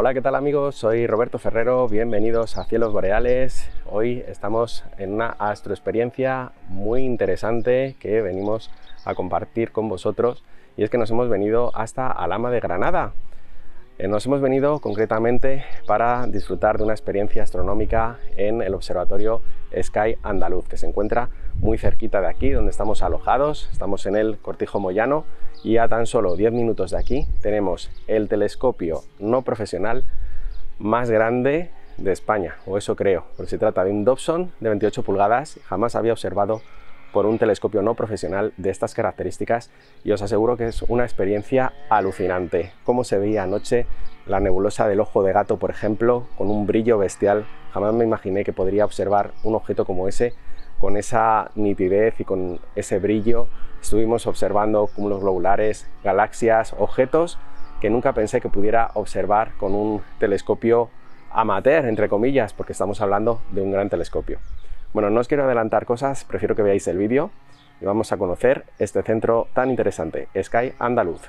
Hola, ¿qué tal amigos? Soy Roberto Ferrero, bienvenidos a Cielos Boreales. Hoy estamos en una astroexperiencia muy interesante que venimos a compartir con vosotros, y es que nos hemos venido hasta Alhama de Granada. Nos hemos venido concretamente para disfrutar de una experiencia astronómica en el observatorio Sky Andaluz, que se encuentra muy cerquita de aquí donde estamos alojados. Estamos en el Cortijo Moyano y a tan solo 10 minutos de aquí tenemos el telescopio no profesional más grande de España, o eso creo, porque se trata de un Dobson de 28 pulgadas. Jamás había observado por un telescopio no profesional de estas características y os aseguro que es una experiencia alucinante. Cómo se veía anoche la nebulosa del Ojo de Gato, por ejemplo, con un brillo bestial. Jamás me imaginé que podría observar un objeto como ese con esa nitidez y con ese brillo. Estuvimos observando cúmulos globulares, galaxias, objetos que nunca pensé que pudiera observar con un telescopio amateur, entre comillas, porque estamos hablando de un gran telescopio. Bueno, no os quiero adelantar cosas, prefiero que veáis el vídeo y vamos a conocer este centro tan interesante, Sky Andaluz.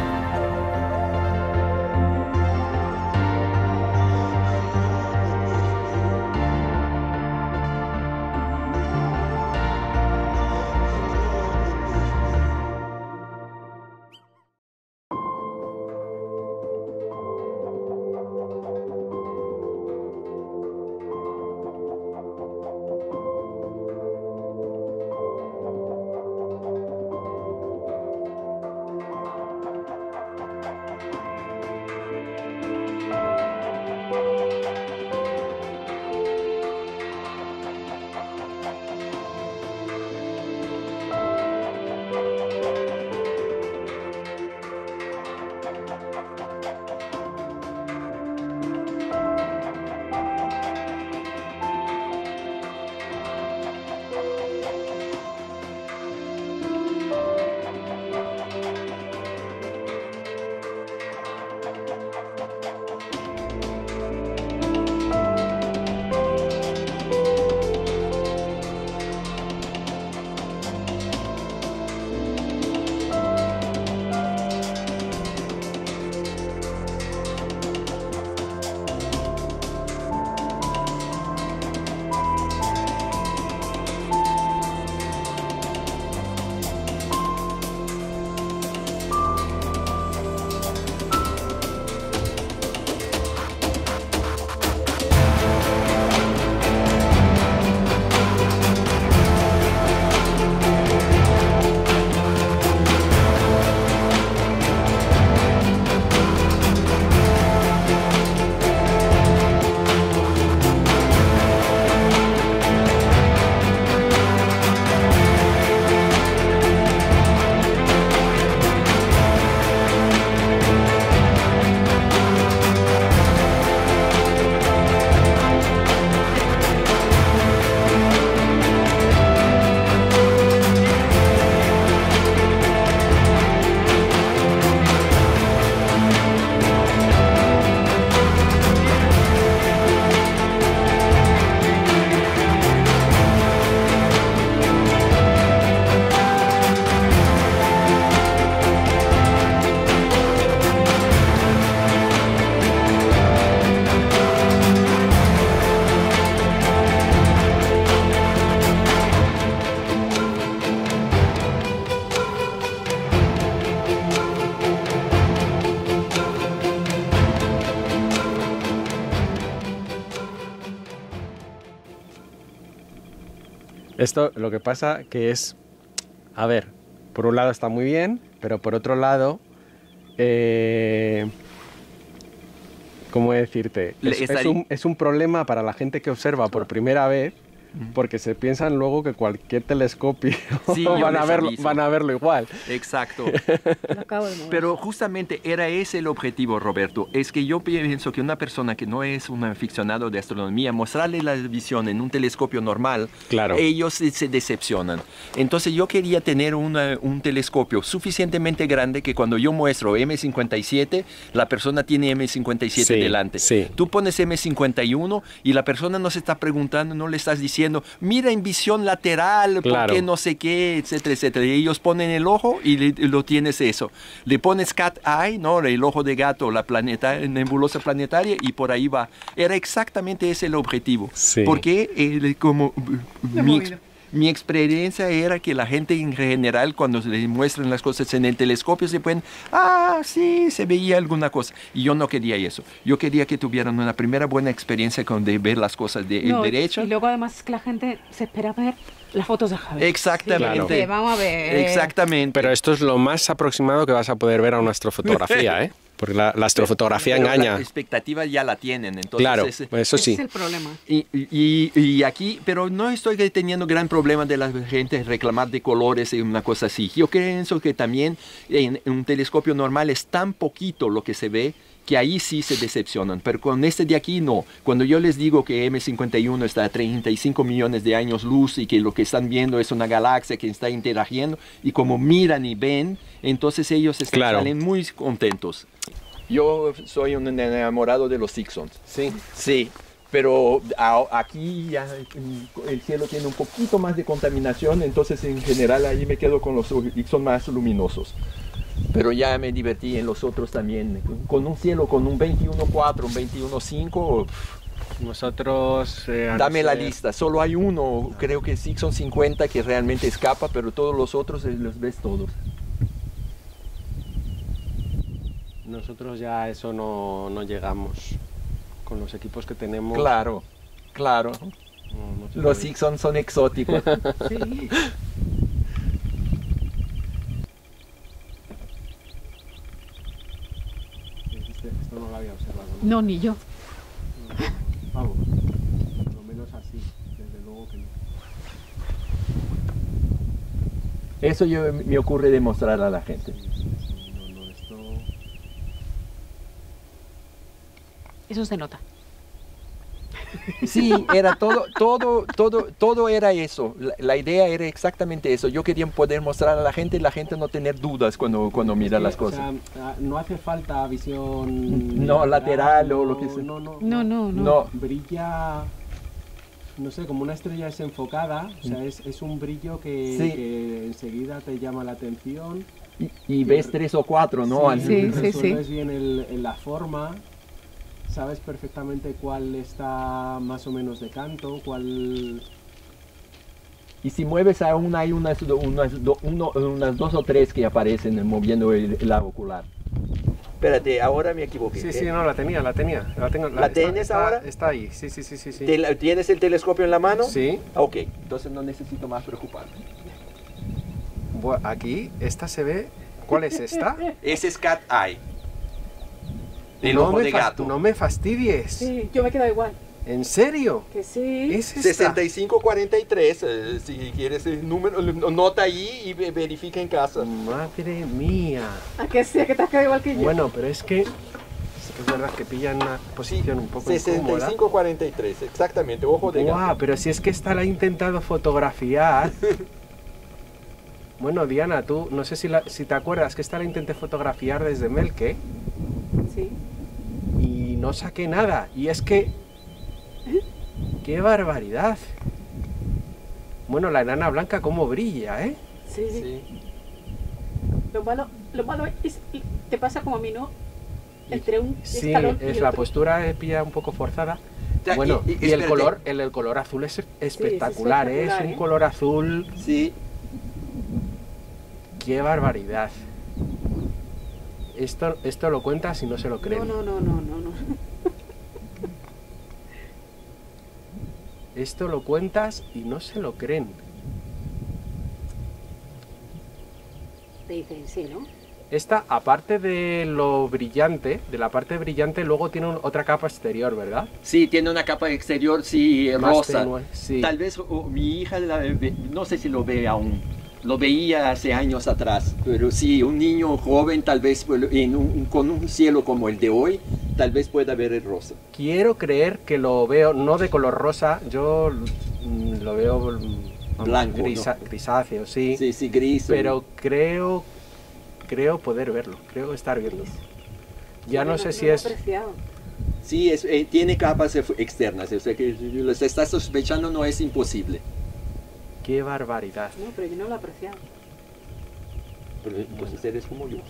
Esto lo que pasa que es, a ver, por un lado está muy bien, pero por otro lado, ¿cómo decirte? Es un problema para la gente que observa por primera vez, porque se piensan luego que cualquier telescopio sí, van a verlo igual. Exacto. Pero justamente era ese el objetivo, Roberto. Es que yo pienso que una persona que no es un aficionado de astronomía, mostrarle la visión en un telescopio normal, claro, ellos se decepcionan. Entonces yo quería tener un telescopio suficientemente grande que cuando yo muestro M57, la persona tiene M57 delante. Sí. Tú pones M51 y la persona no se está preguntando, no le estás diciendo diciendo, mira en visión lateral, porque no sé qué, etcétera, etcétera. Y ellos ponen el ojo y lo tienes eso. Le pones cat eye, ¿no? El ojo de gato, la nebulosa planetaria, y por ahí va. Era exactamente ese el objetivo. Sí. Porque como mi experiencia era que la gente en general, cuando se les muestran las cosas en el telescopio, se pueden, sí, se veía alguna cosa. Y yo no quería eso. Yo quería que tuvieran una primera buena experiencia con de ver las cosas de derecha. Y luego además que la gente se espera ver las fotos de Javier. Exactamente. Sí, vamos a ver. Exactamente. Pero esto es lo más aproximado que vas a poder ver a una astrofotografía, ¿eh? Porque la astrofotografía engaña. La expectativa ya la tienen, entonces... Claro, eso sí. Ese es el problema. Y aquí, pero no estoy teniendo gran problema de la gente reclamar de colores y una cosa así. Yo pienso que también en un telescopio normal es tan poquito lo que se ve que ahí sí se decepcionan, pero con este de aquí no. Cuando yo les digo que M51 está a 35 millones de años luz y que lo que están viendo es una galaxia que está interagiendo, y como miran y ven, entonces ellos salen muy contentos. Yo soy un enamorado de los Ixons. Sí. Sí, pero aquí ya el cielo tiene un poquito más de contaminación, entonces en general ahí me quedo con los Ixons más luminosos. Pero ya me divertí en los otros también, con un cielo, con un 21.4, un 21.5. Nosotros... dame la lista, solo hay uno, creo que es Ixon 50 que realmente escapa, pero todos los otros los ves todos. Nosotros ya a eso no llegamos con los equipos que tenemos. Claro, claro. No los Ixon son exóticos. Sí. Esto no lo había observado. No, ni yo. Vamos, por lo menos así, desde luego que no. Eso me ocurre demostrar a la gente. Eso se nota. Sí, era todo era eso. La idea era exactamente eso. Yo quería poder mostrar a la gente no tener dudas cuando mira las cosas. O sea, no hace falta visión lateral o lo que sea. No. Brilla, no sé, como una estrella desenfocada. O sea, es un brillo que enseguida te llama la atención. Y ves 3 o 4, ¿no? Sí. Ves bien la forma. Sabes perfectamente cuál está más o menos de canto, cuál... Y si mueves aún hay unas 2 o 3 que aparecen moviendo el ocular. Espérate, ahora me equivoqué. Sí, no, la tenía. ¿La tienes ahora? Está ahí, sí. ¿Tienes el telescopio en la mano? Sí. Ok, entonces no necesito más preocuparme. Bueno, aquí, esta se ve... ¿Cuál es esta? Ese es Cat Eye. El ojo de gato. No me fastidies. Sí, yo me quedo igual. ¿En serio? Que sí. ¿Es esta? 6543, si quieres el número, nota ahí y verifica en casa. Madre mía. ¿A que sí? ¿A que te has quedado igual que yo? Bueno, pero es que es verdad que pillan una posición un poco incómoda. 6543, exactamente, ojo de gato. Pero si es que esta la he intentado fotografiar. Bueno, Diana, tú, no sé si te acuerdas que esta la intenté fotografiar desde Melke. Sí. Y no saqué nada. Y es que... ¡Qué barbaridad! Bueno, la enana blanca cómo brilla, ¿eh? Sí. Lo malo es... Te pasa como a mí, ¿no? Entre un escalón y la postura pilla un poco forzada. Bueno, y el color azul es espectacular, ¿eh? Es un color azul... Sí. ¡Qué barbaridad! Esto lo cuentas y no se lo creen. No. Esto lo cuentas y no se lo creen. Te dicen sí, ¿no? Esta, aparte de lo brillante, de la parte brillante, luego tiene otra capa exterior, ¿verdad? Sí, tiene una capa exterior, sí, rosa. Tenue, sí. Tal vez mi hija, no sé si lo ve aún. Lo veía hace años atrás, pero sí, un niño joven tal vez con un cielo como el de hoy, tal vez pueda ver el rosa. Quiero creer que lo veo, no de color rosa, yo lo veo blanco, grisáceo, sí. Sí, gris. Pero creo poder verlo, creo estar viendo. Ya no sé si es... Sí, tiene capas externas, o sea que lo que estás sospechando no es imposible. ¡Qué barbaridad! No, pero yo no lo he apreciado. Pero entonces eres como yo.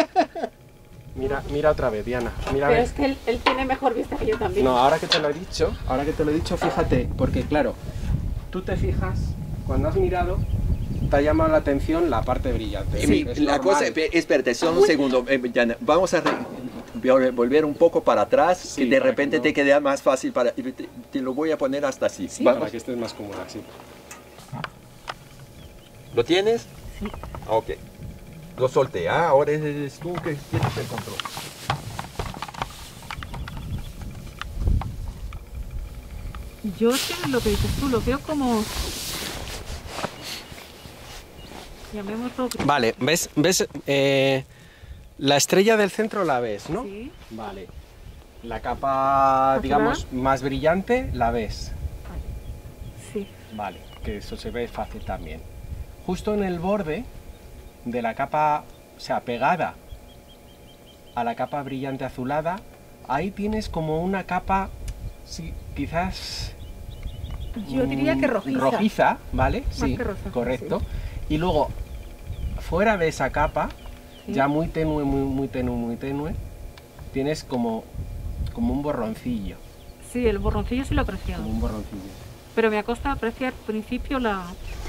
Mira otra vez, Diana. Mira, Pero es que él tiene mejor vista que yo también. No, ahora que te lo he dicho, fíjate, porque claro, tú te fijas, cuando has mirado, te ha llamado la atención la parte brillante. Sí, la normal. cosa, espérate, solo un segundo, Diana, vamos a volver un poco para atrás, Sí, que de para repente que no- te quede más fácil para... Te lo voy a poner hasta así. Sí. Vamos. Para que estés más cómoda, sí. ¿Lo tienes? Sí. Ok. Lo solté. Ahora es tú que tienes el control. Yo es que lo que dices tú, lo veo como... Llamémoslo... Vale, ¿ves la estrella del centro la ves, ¿no? Sí. Vale. La capa, ¿Azulada? digamos, más brillante, la ves. Sí. Vale, que eso se ve fácil también. Justo en el borde de la capa, o sea, pegada a la capa brillante azulada, ahí tienes como una capa, sí, quizás... Yo diría que rojiza. Rojiza, ¿vale? Más Sí, que rosa, correcto. Y luego, fuera de esa capa, Sí. ya muy tenue, muy tenue, tienes como un borroncillo, Sí, el borroncillo sí lo he apreciado. como un borroncillo. Pero me ha costado apreciar al principio la...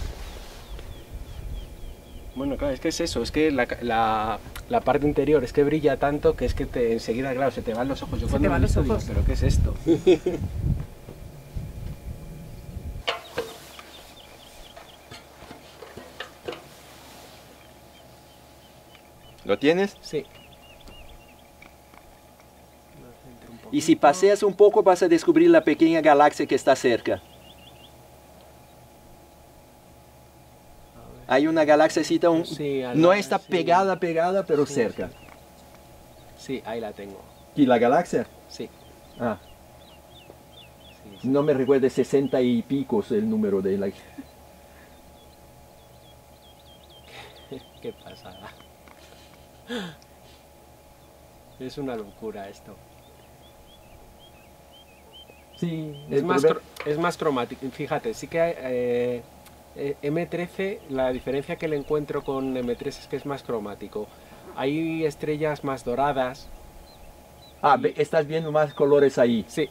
Bueno, claro, es que es eso, es que la parte interior es que brilla tanto que es que enseguida, claro, se te van los ojos. Yo Se cuando te van lo he los visto digo, ojos. ¿pero qué es esto? ¿Lo tienes? Sí. Y si paseas un poco vas a descubrir la pequeña galaxia que está cerca. Hay una galaxiacita, Sí, no está sí. pegada, pero Sí, cerca. Sí, ahí la tengo. ¿Y la galaxia? Sí. Ah, Sí. no me recuerdo, 60 y picos el número de la... Qué pasada. Es una locura esto. Sí, Es más cromático. Fíjate, sí que hay, M13, la diferencia que le encuentro con M3 es que es más cromático. Hay estrellas más doradas. Estás viendo más colores ahí. Sí.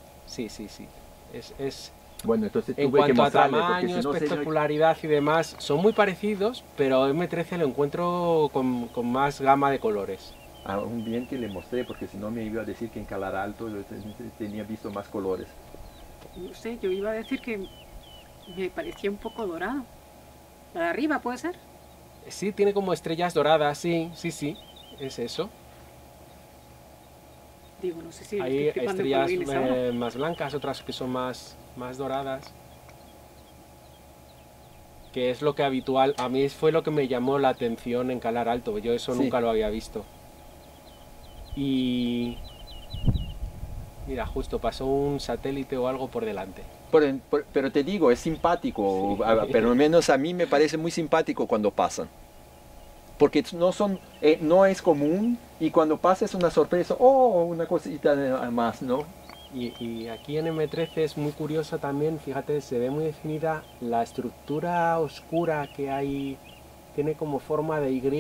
Es, Bueno, entonces en tuve que cuanto a mostrarle, porque tamaño, si no sería- espectacularidad y demás, son muy parecidos, pero M13 lo encuentro con más gama de colores. Un bien que le mostré, porque si no me iba a decir que en Calar Alto yo tenía visto más colores. No sé, yo iba a decir que me parecía un poco dorado. La de arriba, ¿puede ser? Sí, tiene como estrellas doradas, sí, es eso. Digo, no sé si Hay estoy flipando con estrellas Luis ahora. más blancas, otras que son más doradas. Que es lo que habitual, a mí fue lo que me llamó la atención en Calar Alto, yo eso Sí. nunca lo había visto. Y mira, justo pasó un satélite o algo por delante. Pero te digo, es simpático, Sí. pero al menos a mí me parece muy simpático cuando pasan. Porque no es común y cuando pasa es una sorpresa, una cosita más, ¿no? Y aquí en M13 es muy curioso también, fíjate, se ve muy definida la estructura oscura que hay, tiene como forma de Y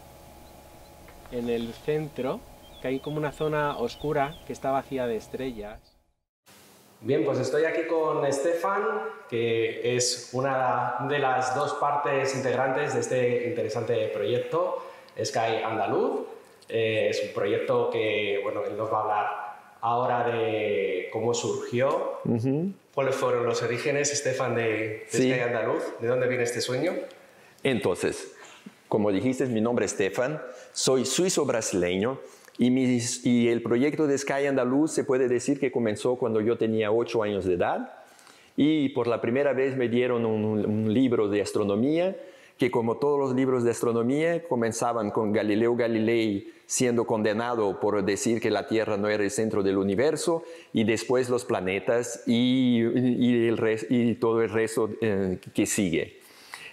en el centro, que hay como una zona oscura que está vacía de estrellas. Bien, pues estoy aquí con Stefan, que es una de las dos partes integrantes de este interesante proyecto, Sky Andaluz. Es un proyecto que, bueno, él nos va a hablar ahora de cómo surgió. ¿Cuáles fueron los orígenes, Stefan, de Sí. Sky Andaluz? ¿De dónde viene este sueño? Entonces, como dijiste, mi nombre es Stefan, soy suizo-brasileño y el proyecto de Sky Andaluz se puede decir que comenzó cuando yo tenía 8 años de edad y por la primera vez me dieron un libro de astronomía que, como todos los libros de astronomía, comenzaban con Galileo Galilei siendo condenado por decir que la Tierra no era el centro del universo, y después los planetas y todo el resto que sigue.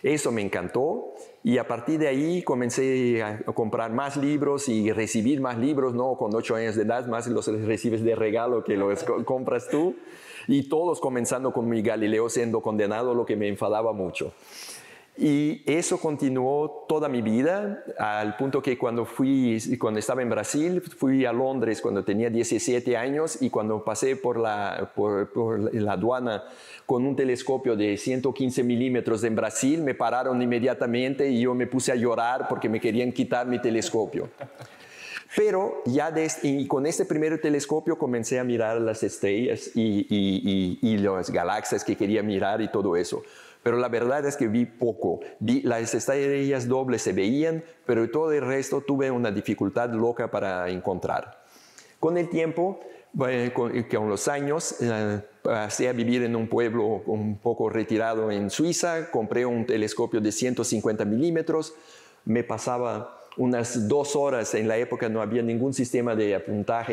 Eso me encantó y a partir de ahí comencé a comprar más libros y recibir más libros, ¿no? Con 8 años de edad, más los recibes de regalo que los compras tú. Y todos comenzando con mi Galileo siendo condenado, lo que me enfadaba mucho. Y eso continuó toda mi vida, al punto que cuando estaba en Brasil, fui a Londres cuando tenía 17 años y cuando pasé por la aduana con un telescopio de 115 milímetros en Brasil, me pararon inmediatamente y yo me puse a llorar porque me querían quitar mi telescopio. Pero ya con este primer telescopio comencé a mirar las estrellas y las galaxias que quería mirar y todo eso. Pero la verdad es que vi poco. Las estrellas dobles se veían, pero todo el resto tuve una dificultad loca para encontrar. Con el tiempo, con los años, pasé a vivir en un pueblo un poco retirado en Suiza, compré un telescopio de 150 milímetros, me pasaba unas 2 horas, en la época no había ningún sistema de apuntaje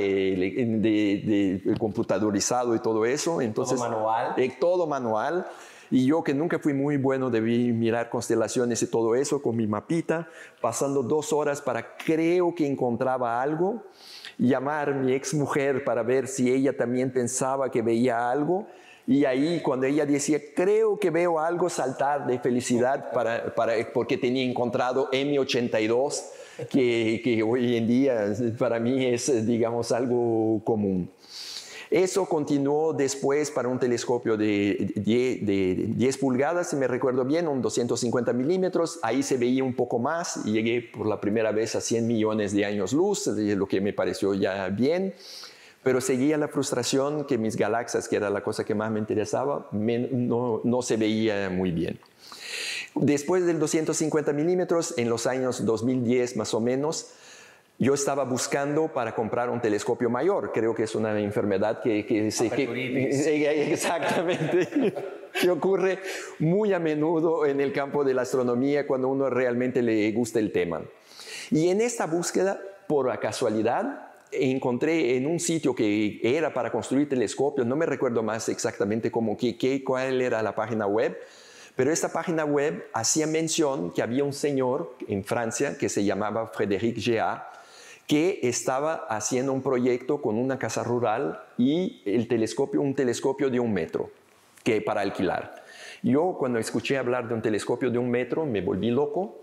de computadorizado y todo eso. Entonces, ¿todo manual? Todo manual. Y yo, que nunca fui muy bueno, debí mirar constelaciones y todo eso con mi mapita, pasando 2 horas para creo que encontraba algo, llamar a mi ex mujer para ver si ella también pensaba que veía algo. Y ahí, cuando ella decía, creo que veo algo, saltar de felicidad porque tenía encontrado M82, que hoy en día para mí es, digamos, algo común. Eso continuó después para un telescopio de 10 pulgadas, si me recuerdo bien, un 250 milímetros. Ahí se veía un poco más y llegué por la primera vez a 100 millones de años luz, lo que me pareció ya bien. Pero seguía la frustración que mis galaxias, que era la cosa que más me interesaba, no se veía muy bien. Después del 250 milímetros, en los años 2010 más o menos, yo estaba buscando para comprar un telescopio mayor. Creo que es una enfermedad exactamente, que ocurre muy a menudo en el campo de la astronomía cuando uno realmente le gusta el tema. Y en esta búsqueda, por casualidad, encontré en un sitio que era para construir telescopios, no me recuerdo más exactamente cuál era la página web, pero esta página web hacía mención que había un señor en Francia que se llamaba Frédéric Géat, que estaba haciendo un proyecto con una casa rural y un telescopio de 1 metro para alquilar. Yo, cuando escuché hablar de un telescopio de 1 metro, me volví loco.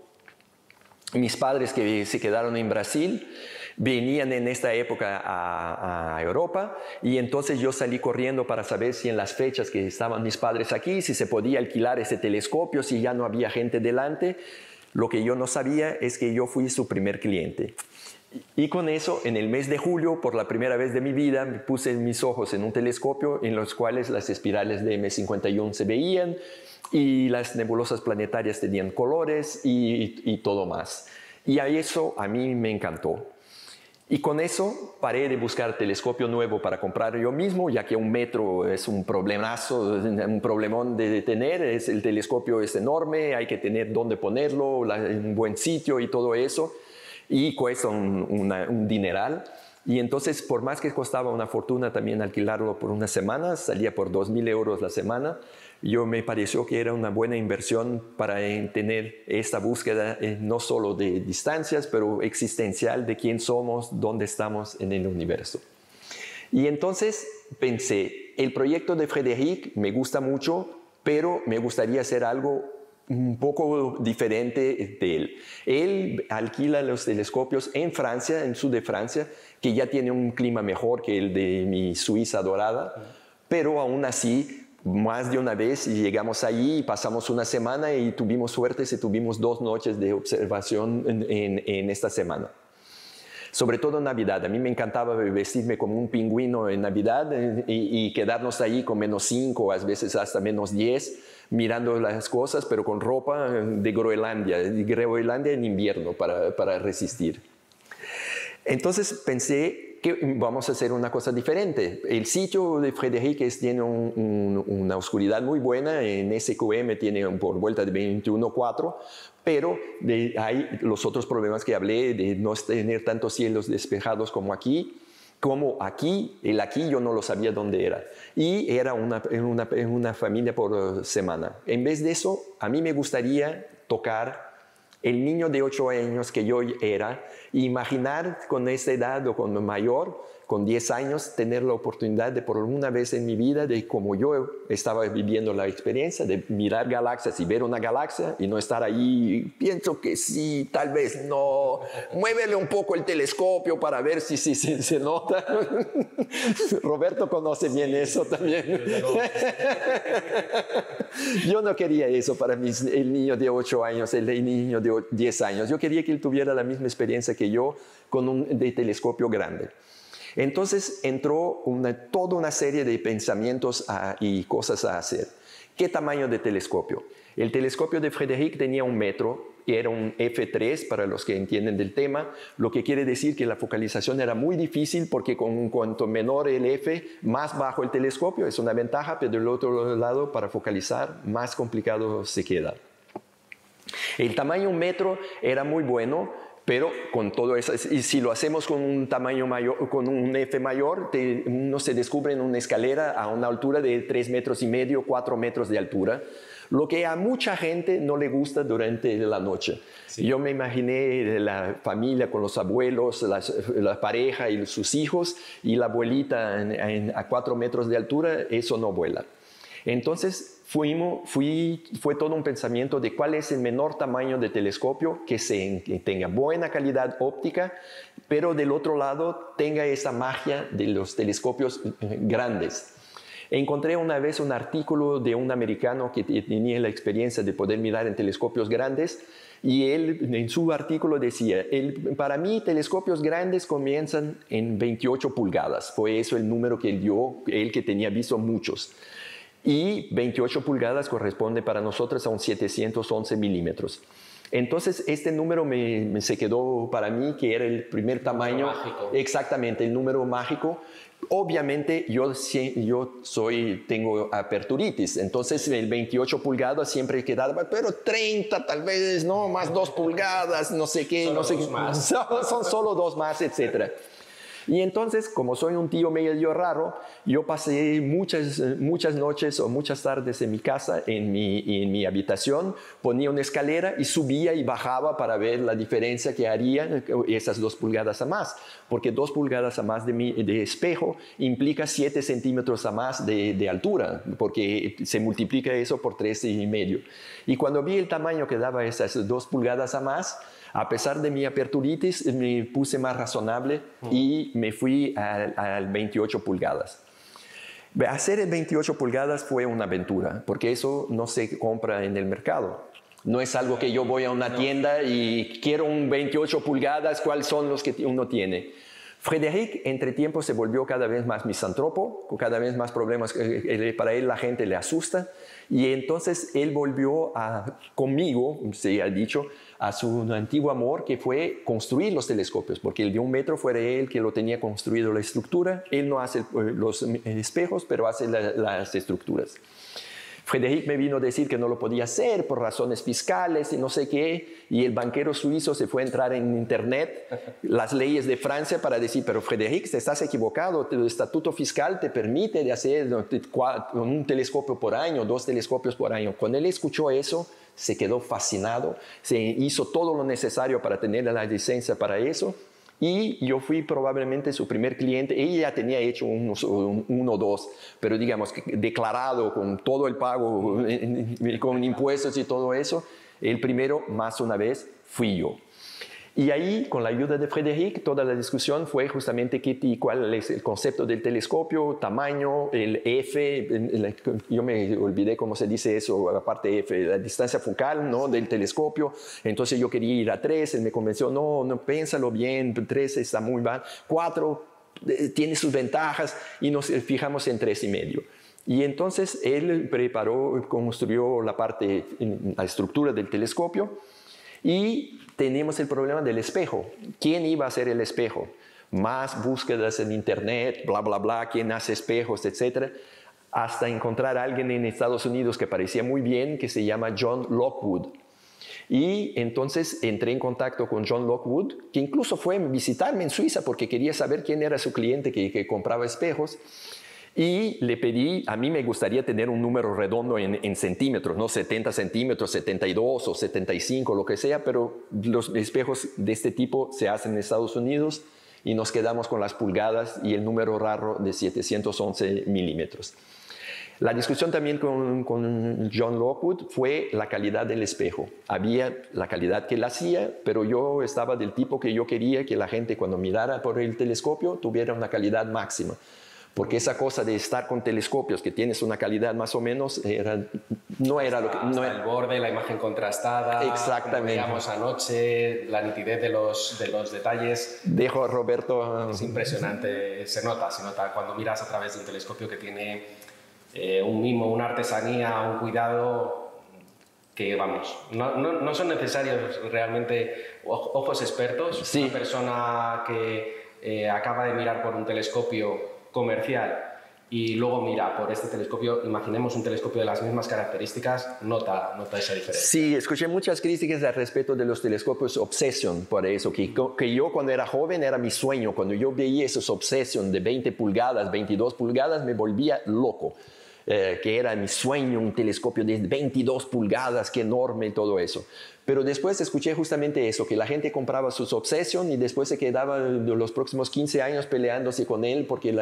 Mis padres, que se quedaron en Brasil, venían en esta época a Europa, y entonces yo salí corriendo para saber si en las fechas que estaban mis padres aquí, si se podía alquilar ese telescopio, si ya no había gente delante. Lo que yo no sabía es que yo fui su primer cliente. Y con eso, en el mes de julio, por la primera vez de mi vida, me puse mis ojos en un telescopio en los cuales las espirales de M51 se veían y las nebulosas planetarias tenían colores y todo más. Y a eso a mí me encantó. Y con eso paré de buscar telescopio nuevo para comprar yo mismo, ya que 1 metro es un problemazo, un problemón de tener. El telescopio es enorme, hay que tener dónde ponerlo, un buen sitio y todo eso. Y cuesta un dineral. Y entonces, por más que costaba una fortuna también alquilarlo por unas semanas, salía por 2.000 euros la semana, me pareció que era una buena inversión para tener esta búsqueda no solo de distancias, pero existencial de quién somos, dónde estamos en el universo. Y entonces pensé, el proyecto de Frédéric me gusta mucho, pero me gustaría hacer algo un poco diferente de él. Él alquila los telescopios en Francia, en el sur de Francia, que ya tiene un clima mejor que el de mi Suiza dorada, pero aún así, más de una vez llegamos allí y pasamos una semana y tuvimos suerte si tuvimos 2 noches de observación en esta semana. Sobre todo en Navidad. A mí me encantaba vestirme como un pingüino en Navidad y quedarnos ahí con -5, a veces hasta -10, mirando las cosas, pero con ropa de Groenlandia en invierno para resistir. Entonces pensé que vamos a hacer una cosa diferente. El sitio de Frédéric tiene una oscuridad muy buena, en SQM tiene por vuelta de 21,4, pero hay los otros problemas que hablé de no tener tantos cielos despejados como aquí, como aquí, el aquí yo no lo sabía dónde era. Y era una familia por semana. En vez de eso, a mí me gustaría tocar el niño de 8 años que yo era, e imaginar con esa edad o con mayor, con 10 años, tener la oportunidad de por una vez en mi vida, de como yo estaba viviendo la experiencia, de mirar galaxias y ver una galaxia y no estar ahí, pienso que sí, tal vez no, muévele un poco el telescopio para ver si se nota. Roberto conoce bien eso también. Yo no quería eso para el niño de 8 años, el niño de 10 años. Yo quería que él tuviera la misma experiencia que yo con un telescopio grande. Entonces entró toda una serie de pensamientos y cosas a hacer. ¿Qué tamaño de telescopio? El telescopio de Frédéric tenía 1 metro, y era un F3 para los que entienden del tema, lo que quiere decir que la focalización era muy difícil porque cuanto menor el F, más bajo el telescopio, es una ventaja, pero del otro lado para focalizar más complicado se queda. El tamaño 1 metro era muy bueno, pero con todo eso, y si lo hacemos con un tamaño mayor, con un F mayor, uno se descubre en una escalera a una altura de 3,5 metros, 4 metros de altura, lo que a mucha gente no le gusta durante la noche. Sí. Yo me imaginé la familia con los abuelos, la pareja y sus hijos, y la abuelita a 4 metros de altura, eso no vuela. Entonces fue todo un pensamiento de cuál es el menor tamaño de telescopio que tenga buena calidad óptica, pero del otro lado tenga esa magia de los telescopios grandes. Encontré una vez un artículo de un americano que tenía la experiencia de poder mirar en telescopios grandes, y él en su artículo decía, para mí telescopios grandes comienzan en 28 pulgadas. Fue eso el número que él dio, él que tenía visto muchos. Y 28 pulgadas corresponde para nosotros a un 711 milímetros. Entonces, este número se quedó para mí, que era el primer tamaño. Mágico. Exactamente, el número mágico. Obviamente, yo tengo aperturitis, entonces el 28 pulgadas siempre quedaba, pero 30 tal vez, no, más 2 pulgadas, no sé qué, no sé qué. Son solo 2 más, etcétera. Y entonces, como soy un tío medio raro, yo pasé muchas noches o muchas tardes en mi casa, en mi habitación, ponía una escalera y subía y bajaba para ver la diferencia que haría esas 2 pulgadas a más. Porque 2 pulgadas a más de espejo implica 7 centímetros a más de altura, porque se multiplica eso por 3,5. Y cuando vi el tamaño que daba esas 2 pulgadas a más, a pesar de mi aperturitis, me puse más razonable y me fui al 28 pulgadas. Hacer el 28 pulgadas fue una aventura, porque eso no se compra en el mercado. No es algo que yo voy a una tienda y quiero un 28 pulgadas, ¿cuáles son los que uno tiene? Frédéric, entre tiempo, se volvió cada vez más misántropo, con cada vez más problemas. Para él la gente le asusta. Y entonces él volvió conmigo, se ha dicho, a su antiguo amor, que fue construir los telescopios, porque el de 1 metro fue él que lo tenía construido la estructura. Él no hace los espejos, pero hace las estructuras. Frédéric me vino a decir que no lo podía hacer por razones fiscales y no sé qué, y el banquero suizo se fue a entrar en internet, las leyes de Francia, para decir, pero Frédéric, te estás equivocado, el estatuto fiscal te permite de hacer un telescopio por año, 2 telescopios por año. Cuando él escuchó eso, se quedó fascinado, se hizo todo lo necesario para tener la licencia para eso, y yo fui probablemente su primer cliente. Ella ya tenía hecho uno o 2, pero digamos declarado con todo el pago, con impuestos y todo eso. El primero, más una vez, fui yo. Y ahí, con la ayuda de Frédéric, toda la discusión fue justamente cuál es el concepto del telescopio, tamaño, el F, yo me olvidé cómo se dice eso, aparte F, la distancia focal, ¿no?, del telescopio. Entonces yo quería ir a 3, él me convenció, no, piénsalo bien, 3 está muy mal, 4 tiene sus ventajas, y nos fijamos en 3,5. Y entonces él construyó la estructura del telescopio, y teníamos el problema del espejo. ¿Quién iba a hacer el espejo? Más búsquedas en internet, bla, bla, bla, quién hace espejos, etc. Hasta encontrar a alguien en Estados Unidos que parecía muy bien, que se llama John Lockwood. Y entonces entré en contacto con John Lockwood, que incluso fue a visitarme en Suiza porque quería saber quién era su cliente que compraba espejos. Y le pedí, a mí me gustaría tener un número redondo en centímetros, ¿no? 70 centímetros, 72 o 75, lo que sea, pero los espejos de este tipo se hacen en Estados Unidos y nos quedamos con las pulgadas y el número raro de 711 milímetros. La discusión también con John Lockwood fue la calidad del espejo. Había la calidad que él hacía, pero yo estaba del tipo que yo quería que la gente cuando mirara por el telescopio tuviera una calidad máxima. Porque esa cosa de estar con telescopios que tienes una calidad más o menos no era lo que... No era el borde, la imagen contrastada. Exactamente. Como veíamos anoche, la nitidez de los detalles. Dejo a Roberto... Es impresionante, se nota cuando miras a través de un telescopio que tiene un mimo, una artesanía, un cuidado que, vamos, no son necesarios realmente ojos expertos. Sí. Una persona que acaba de mirar por un telescopio comercial y luego mira por este telescopio, imaginemos un telescopio de las mismas características, nota esa diferencia. Sí, escuché muchas críticas al respecto de los telescopios Obsession, por eso, que yo cuando era joven era mi sueño, cuando yo veía esos Obsession de 20 pulgadas, 22 pulgadas, me volvía loco. Que era mi sueño, un telescopio de 22 pulgadas, que enorme y todo eso. Pero después escuché justamente eso, que la gente compraba sus Obsession y después se quedaba los próximos 15 años peleándose con él porque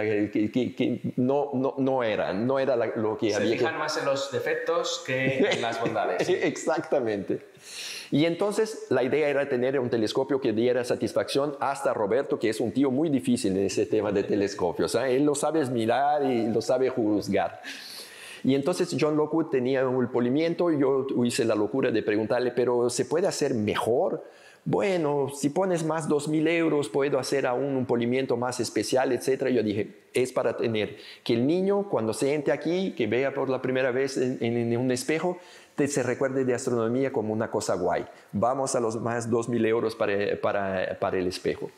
no era lo que había. Se fijan más en los defectos que en las bondades. ¿Sí? Exactamente. Y entonces la idea era tener un telescopio que diera satisfacción hasta Roberto, que es un tío muy difícil en ese tema de telescopios. Él lo sabe mirar y lo sabe juzgar. Y entonces John Lockwood tenía un polimiento y yo hice la locura de preguntarle, ¿pero se puede hacer mejor? Bueno, si pones más 2.000 euros, puedo hacer aún un polimiento más especial, etc. Yo dije, es para tener que el niño, cuando se entre aquí, que vea por la primera vez en un espejo, se recuerde de astronomía como una cosa guay. Vamos a los más 2.000 euros para el espejo.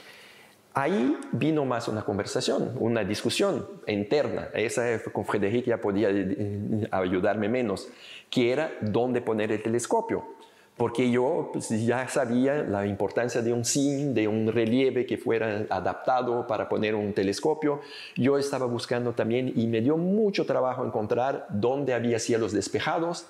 Ahí vino más una conversación, una discusión interna. Esa con Frédéric ya podía ayudarme menos, que era dónde poner el telescopio. Porque yo pues, ya sabía la importancia de un SIM, de un relieve que fuera adaptado para poner un telescopio. Yo estaba buscando también y me dio mucho trabajo encontrar dónde había cielos despejados.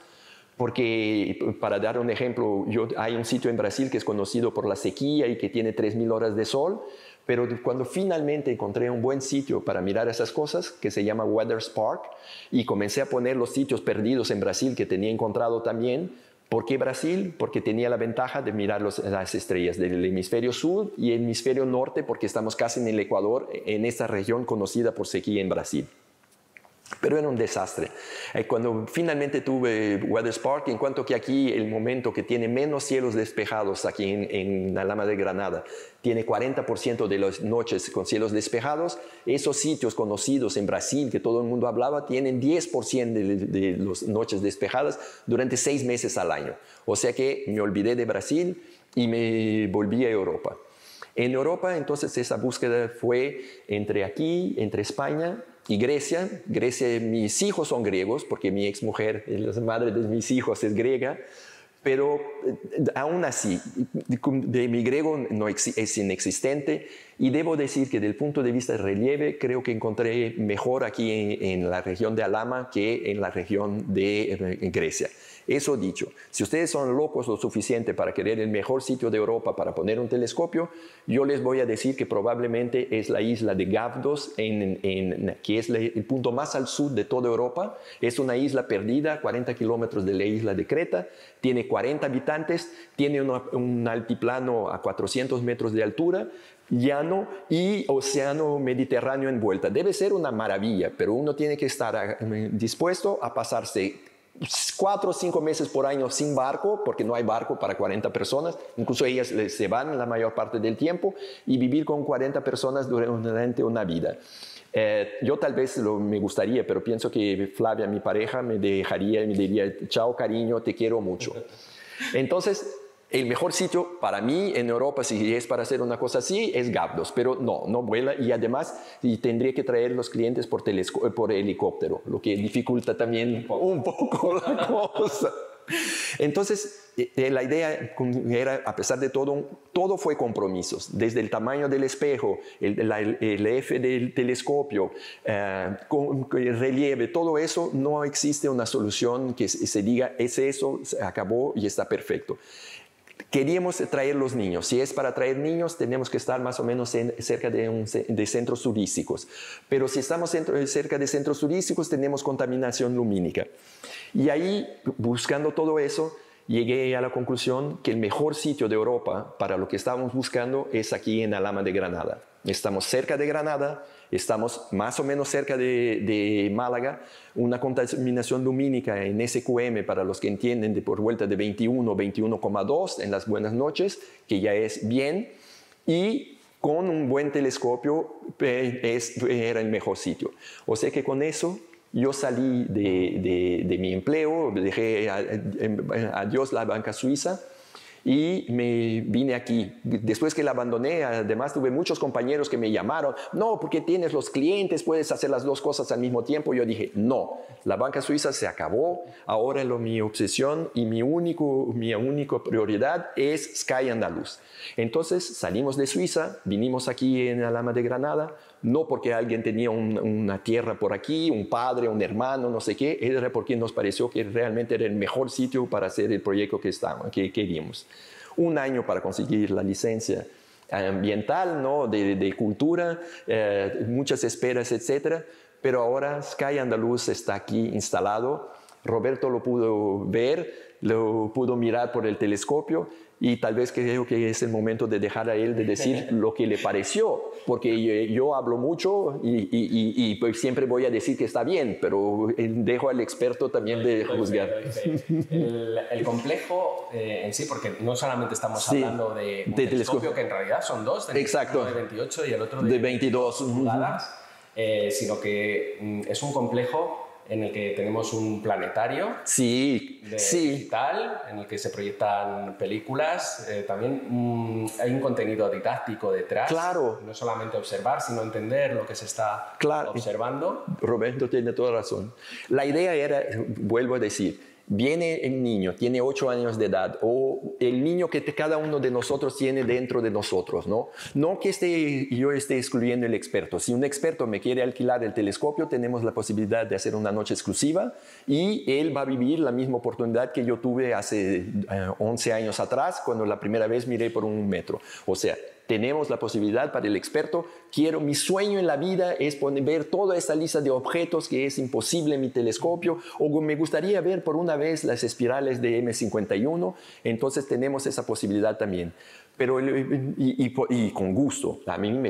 Porque, para dar un ejemplo, hay un sitio en Brasil que es conocido por la sequía y que tiene 3.000 horas de sol, pero cuando finalmente encontré un buen sitio para mirar esas cosas, que se llama WeatherSpark, y comencé a poner los sitios perdidos en Brasil que tenía encontrado también. ¿Por qué Brasil? Porque tenía la ventaja de mirar las estrellas del hemisferio sur y el hemisferio norte, porque estamos casi en el Ecuador, en esta región conocida por sequía en Brasil. Pero era un desastre. Cuando finalmente tuve WeatherSpark, en cuanto que aquí el momento que tiene menos cielos despejados aquí en Alhama de Granada, tiene 40% de las noches con cielos despejados, esos sitios conocidos en Brasil que todo el mundo hablaba tienen 10% de las noches despejadas durante 6 meses al año. O sea que me olvidé de Brasil y me volví a Europa. En Europa, entonces, esa búsqueda fue entre aquí, entre España y Grecia. Grecia, mis hijos son griegos, porque mi exmujer, la madre de mis hijos, es griega, pero aún así, de mi griego es inexistente, y debo decir que desde el punto de vista de relieve, creo que encontré mejor aquí en la región de Alhama que en la región de Grecia. Eso dicho, si ustedes son locos lo suficiente para querer el mejor sitio de Europa para poner un telescopio, yo les voy a decir que probablemente es la isla de Gavdos, que es el punto más al sur de toda Europa. Es una isla perdida, a 40 kilómetros de la isla de Creta, tiene 40 habitantes, tiene un altiplano a 400 metros de altura, llano y océano Mediterráneo envuelta. Debe ser una maravilla, pero uno tiene que estar dispuesto a pasarse 4 o 5 meses por año sin barco, porque no hay barco para 40 personas, incluso ellas se van la mayor parte del tiempo, y vivir con 40 personas durante una vida. Yo tal vez me gustaría, pero pienso que Flavia, mi pareja, me dejaría y me diría, chao cariño, te quiero mucho. Entonces, el mejor sitio para mí en Europa, si es para hacer una cosa así, es Gavdos, pero no vuela, y además tendría que traer los clientes por helicóptero, lo que dificulta también un poco la cosa. Entonces, la idea era, a pesar de todo, todo fue compromisos, desde el tamaño del espejo, el F del telescopio, el relieve, todo eso, no existe una solución que se diga, es eso, se acabó y está perfecto. Queríamos traer los niños. Si es para traer niños, tenemos que estar más o menos cerca de centros turísticos. Pero si estamos cerca de centros turísticos, tenemos contaminación lumínica. Y ahí, buscando todo eso, llegué a la conclusión que el mejor sitio de Europa para lo que estábamos buscando es aquí en Alhama de Granada. Estamos cerca de Granada, estamos más o menos cerca de Málaga, una contaminación lumínica en SQM, para los que entienden, de por vuelta de 21, 21,2 en las buenas noches, que ya es bien, y con un buen telescopio era el mejor sitio. O sea que con eso yo salí de mi empleo, dejé adiós la banca suiza y me vine aquí. Después que la abandoné, además tuve muchos compañeros que me llamaron, no, porque tienes los clientes, puedes hacer las dos cosas al mismo tiempo. Yo dije, no, la banca suiza se acabó, ahora mi obsesión y mi única prioridad es Sky Andaluz. Entonces salimos de Suiza, vinimos aquí en Alhama de Granada, no porque alguien tenía una tierra por aquí, un padre, un hermano, no sé qué, era porque nos pareció que realmente era el mejor sitio para hacer el proyecto que queríamos. Un año para conseguir la licencia ambiental, ¿no? de cultura, muchas esperas, etc. Pero ahora Sky Andaluz está aquí instalado. Roberto lo pudo ver, lo pudo mirar por el telescopio, y tal vez creo que es el momento de dejar a él de decir lo que le pareció, porque yo hablo mucho y pues siempre voy a decir que está bien, pero dejo al experto también de juzgar. El complejo en sí, porque no solamente estamos hablando de un telescopio, que en realidad son dos, exacto, uno de 28 y el otro de 22 pulgadas, sino que es un complejo en el que tenemos un planetario digital, en el que se proyectan películas. También hay un contenido didáctico detrás. Claro. No solamente observar, sino entender lo que se está observando. Roberto tiene toda razón. La idea era, vuelvo a decir, viene el niño, tiene 8 años de edad, o el niño que cada uno de nosotros tiene dentro de nosotros, ¿no? No que yo esté excluyendo el experto. Si un experto me quiere alquilar el telescopio, tenemos la posibilidad de hacer una noche exclusiva y él va a vivir la misma oportunidad que yo tuve hace 11 años atrás, cuando la primera vez miré por 1 metro. O sea, tenemos la posibilidad para el experto. Mi sueño en la vida es ver toda esta lista de objetos que es imposible en mi telescopio, o me gustaría ver por una vez las espirales de M51, entonces tenemos esa posibilidad también. Pero, y con gusto, a mí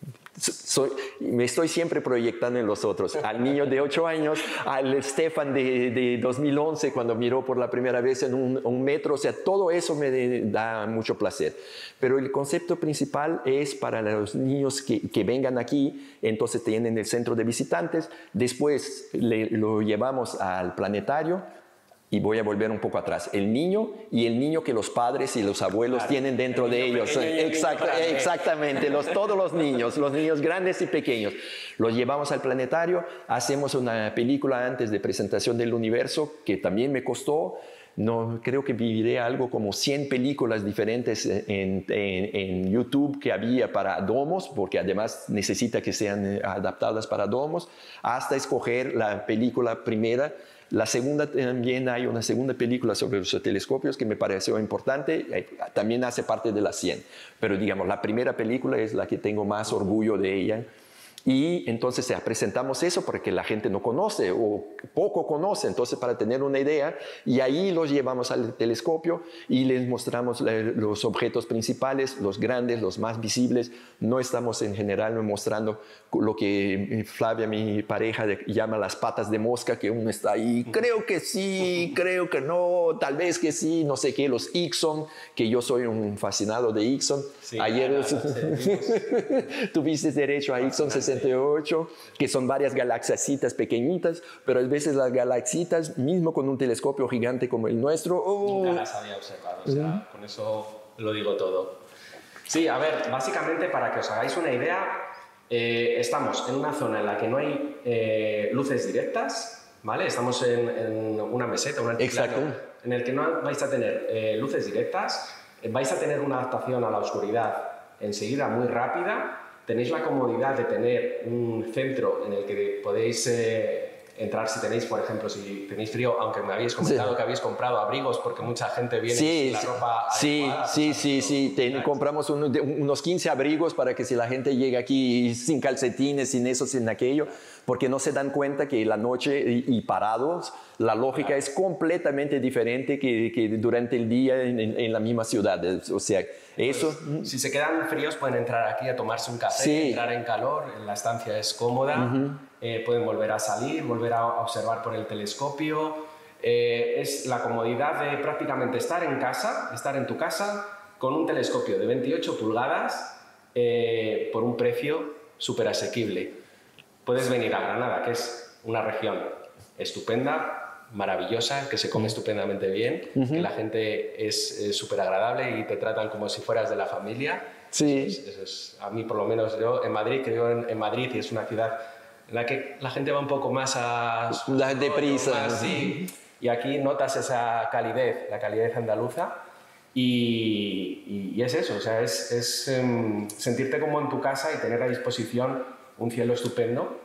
me estoy siempre proyectando en los otros, al niño de 8 años, al Stefan de 2011 cuando miró por la primera vez en 1 metro, o sea, todo eso me da mucho placer. Pero el concepto principal es para los niños que vengan aquí, entonces tienen el centro de visitantes, después lo llevamos al planetario. Y voy a volver un poco atrás. El niño y el niño que los padres y los abuelos tienen dentro de ellos. Exactamente, todos los niños grandes y pequeños. Los llevamos al planetario, hacemos una película antes de presentación del universo, que también me costó. No, creo que viviré algo como 100 películas diferentes en YouTube que había para domos, porque además necesita que sean adaptadas para domos, hasta escoger la película primera. La segunda, también hay una segunda película sobre los telescopios que me pareció importante, también hace parte de las 100, pero digamos, la primera película es la que tengo más orgullo de ella. Y entonces presentamos eso porque la gente no conoce o poco conoce, entonces para tener una idea, y ahí los llevamos al telescopio y les mostramos los objetos principales, los grandes, los más visibles. No estamos en general mostrando lo que Flavia, mi pareja, llama las patas de mosca, que uno está ahí, creo que sí, creo que no, tal vez que sí, no sé qué, los Ixon, que yo soy un fascinado de Ixon. Sí, ayer tuviste derecho a Ixon 68, que son varias galaxias pequeñitas, pero a veces las galaxias, mismo con un telescopio gigante como el nuestro, nunca las había observado, o sea, con eso lo digo todo. Sí, a ver, básicamente para que os hagáis una idea, estamos en una zona en la que no hay luces directas, ¿vale? Estamos en una meseta, un altiplano en el que no vais a tener luces directas, vais a tener una adaptación a la oscuridad enseguida muy rápida, tenéis la comodidad de tener un centro en el que podéis entrar si tenéis, por ejemplo, si tenéis frío, aunque me habéis comentado que habéis comprado abrigos porque mucha gente viene sin la ropa adecuada. Sí. Compramos unos 15 abrigos para que si la gente llega aquí sin calcetines, sin eso, sin aquello, porque no se dan cuenta que la noche y parados, la lógica es completamente diferente que durante el día en la misma ciudad. O sea, eso... Pues, si se quedan fríos pueden entrar aquí a tomarse un café, entrar en calor, la estancia es cómoda. Pueden volver a salir, volver a observar por el telescopio. Es la comodidad de prácticamente estar en casa, estar en tu casa con un telescopio de 28 pulgadas por un precio súper asequible. Puedes venir a Granada, que es una región estupenda, maravillosa, que se come estupendamente bien, que la gente es súper agradable y te tratan como si fueras de la familia. Sí. A mí, por lo menos, yo en Madrid, que vivo en Madrid y es una ciudad en la que la gente va un poco más a... deprisa. Sí, y aquí notas esa calidez, la calidez andaluza, y es eso, o sea, es sentirte como en tu casa y tener a disposición un cielo estupendo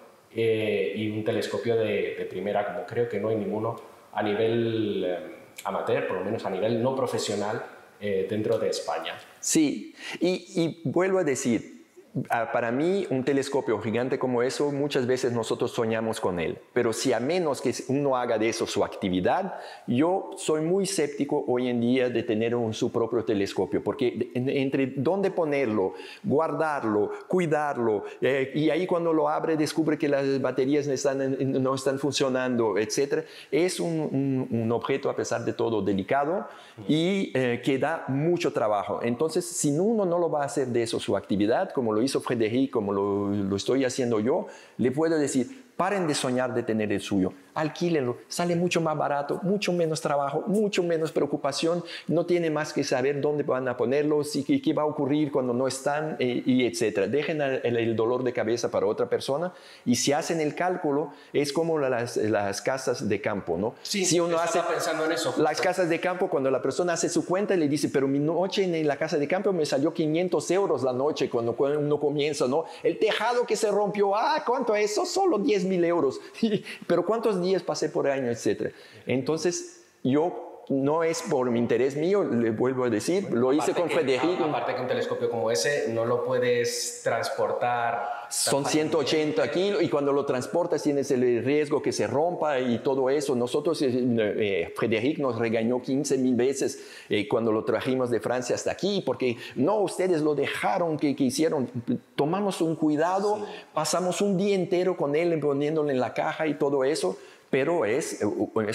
y un telescopio de primera, como creo que no hay ninguno a nivel amateur, por lo menos a nivel no profesional, dentro de España. Sí, y vuelvo a decir, para mí un telescopio gigante como eso, muchas veces nosotros soñamos con él, pero si a menos que uno haga de eso su actividad, yo soy muy escéptico hoy en día de tener su propio telescopio, porque entre dónde ponerlo, guardarlo, cuidarlo, y ahí cuando lo abre descubre que las baterías no están funcionando, etc. Es un objeto a pesar de todo delicado y que da mucho trabajo. Entonces, si uno no lo va a hacer de eso su actividad, como lo hizo Frédéric, como lo estoy haciendo yo, le puedo decir, paren de soñar de tener el suyo, alquílenlo, sale mucho más barato, mucho menos trabajo, mucho menos preocupación, no tiene más que saber dónde van a ponerlos y qué va a ocurrir cuando no están, y etc. Dejen el dolor de cabeza para otra persona, y si hacen el cálculo, es como las casas de campo, ¿no? Sí, si uno estaba pensando en eso. Justo. Las casas de campo, cuando la persona hace su cuenta, le dice, pero mi noche en la casa de campo me salió 500 euros la noche cuando uno comienza, ¿no? El tejado que se rompió, ¿cuánto es eso? Solo 10.000 euros. Pero ¿cuántos días pasé por año, etcétera? Entonces, yo no es por mi interés mío, le vuelvo a decir, lo hice con Frédéric. Aparte que un telescopio como ese no lo puedes transportar. Son 180 kilos y cuando lo transportas tienes el riesgo que se rompa y todo eso. Nosotros, Frédéric nos regañó 15.000 veces cuando lo trajimos de Francia hasta aquí, porque no, ustedes lo dejaron, que hicieron. Tomamos un cuidado, pasamos un día entero con él poniéndole en la caja y todo eso. Pero es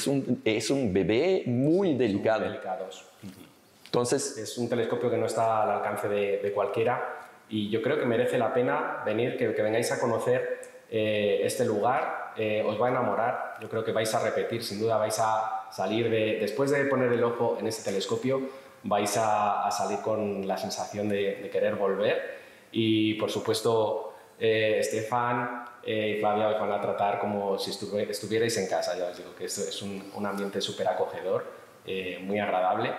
un bebé muy delicado. Muy delicados. Entonces, es un telescopio que no está al alcance de cualquiera y yo creo que merece la pena venir, que vengáis a conocer este lugar. Os va a enamorar, yo creo que vais a repetir, sin duda vais a salir después de poner el ojo en ese telescopio, vais a salir con la sensación de querer volver y por supuesto Estefan y Flavia os van a tratar como si estuvierais en casa. Ya os digo que esto es un ambiente súper acogedor, muy agradable.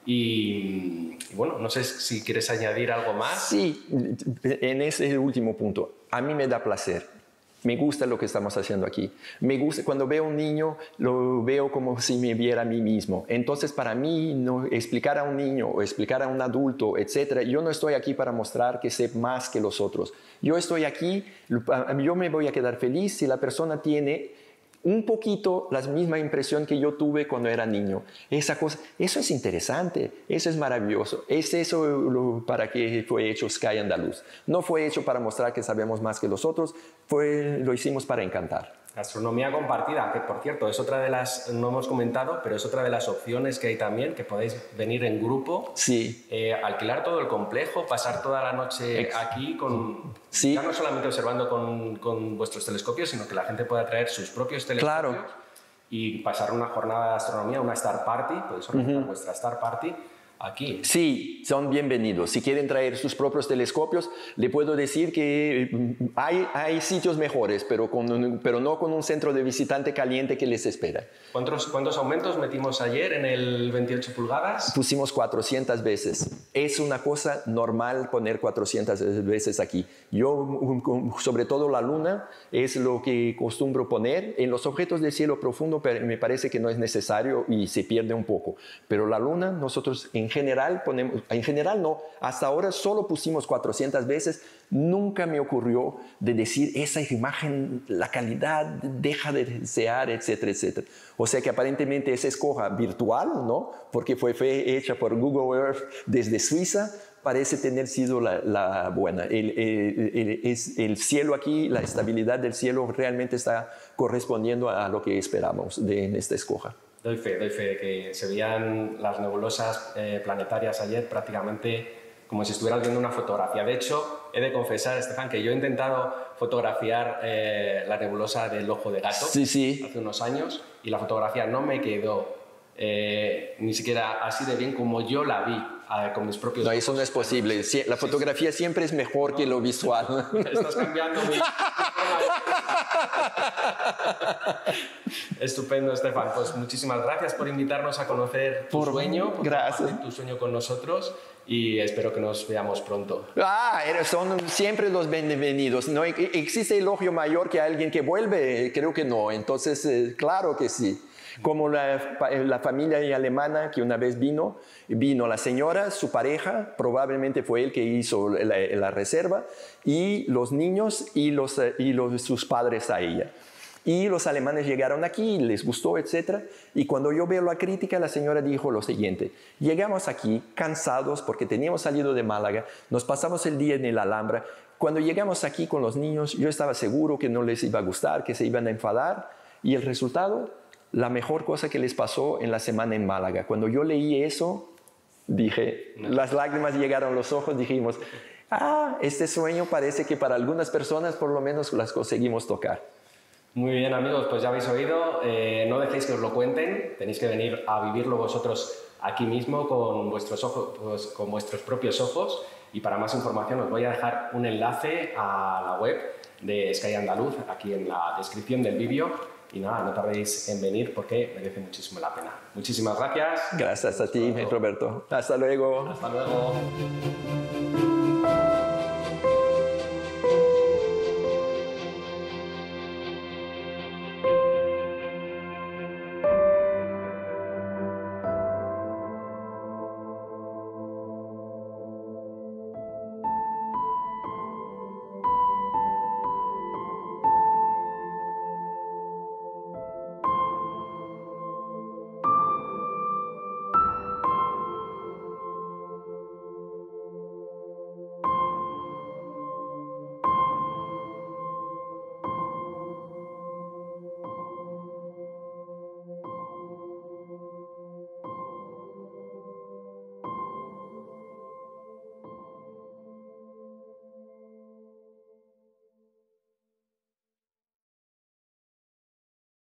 Y bueno, no sé si quieres añadir algo más. Sí, en ese último punto, a mí me da placer. Me gusta lo que estamos haciendo aquí. Me gusta, cuando veo a un niño, lo veo como si me viera a mí mismo. Entonces, para mí, explicar a un niño o explicar a un adulto, etcétera, yo no estoy aquí para mostrar que sé más que los otros. Yo estoy aquí, yo me voy a quedar feliz si la persona tiene un poquito la misma impresión que yo tuve cuando era niño. Esa cosa, eso es interesante, eso es maravilloso. Es eso para que fue hecho Sky Andaluz. No fue hecho para mostrar que sabemos más que los otros, lo hicimos para encantar. Astronomía compartida, que por cierto es otra de las, no hemos comentado, pero es otra de las opciones que hay también, que podéis venir en grupo, sí. Alquilar todo el complejo, pasar toda la noche aquí, sí. Ya no solamente observando con vuestros telescopios, sino que la gente pueda traer sus propios telescopios. Claro. Y pasar una jornada de astronomía, una Star Party, podéis organizar vuestra Star Party aquí. Sí, son bienvenidos. Si quieren traer sus propios telescopios, le puedo decir que hay sitios mejores, pero no con un centro de visitante caliente que les espera. ¿Cuántos aumentos metimos ayer en el 28 pulgadas? Pusimos 400 veces. Es una cosa normal poner 400 veces aquí. Yo, sobre todo la luna, es lo que acostumbro poner. En los objetos de cielo profundo me parece que no es necesario y se pierde un poco. Pero la luna, nosotros en general no, hasta ahora solo pusimos 400 veces. Nunca me ocurrió de decir esa imagen, la calidad deja de desear, etcétera, etcétera. O sea que aparentemente esa escoja virtual, ¿no? Porque fue hecha por Google Earth desde Suiza, parece tener sido la buena. El cielo aquí, la estabilidad del cielo realmente está correspondiendo a lo que esperamos en esta escoja. Doy fe de que se veían las nebulosas planetarias ayer prácticamente como si estuvieras viendo una fotografía. De hecho, he de confesar, Estefan, que yo he intentado fotografiar la nebulosa del Ojo de Gato hace unos años y la fotografía no me quedó ni siquiera así de bien como yo la vi con mis propios ojos. No, eso no es posible. La fotografía siempre es mejor que lo visual. Estás cambiando mi... Estupendo, Estefan. Pues muchísimas gracias por invitarnos a conocer tu sueño, por compartir tu sueño con nosotros y espero que nos veamos pronto. Son siempre los bienvenidos. ¿No existe elogio mayor que alguien que vuelve? Creo que no. Entonces, claro que sí. Como la familia alemana que una vez vino la señora, su pareja, probablemente fue él que hizo la reserva, y los niños y sus padres a ella. Y los alemanes llegaron aquí, les gustó, etc. Y cuando yo veo la crítica, la señora dijo lo siguiente: llegamos aquí cansados porque teníamos salido de Málaga, nos pasamos el día en el Alhambra. Cuando llegamos aquí con los niños, yo estaba seguro que no les iba a gustar, que se iban a enfadar. Y el resultado, la mejor cosa que les pasó en la semana en Málaga. Cuando yo leí eso, dije, las lágrimas llegaron a los ojos, dijimos, este sueño parece que para algunas personas por lo menos las conseguimos tocar. Muy bien, amigos, pues ya habéis oído, no dejéis que os lo cuenten, tenéis que venir a vivirlo vosotros aquí mismo con vuestros ojos, pues, con vuestros propios ojos, y para más información os voy a dejar un enlace a la web de Sky Andaluz aquí en la descripción del vídeo. Y nada, no tardéis en venir porque merece muchísimo la pena. Muchísimas gracias. Gracias a ti, Roberto. Hasta luego. Hasta luego.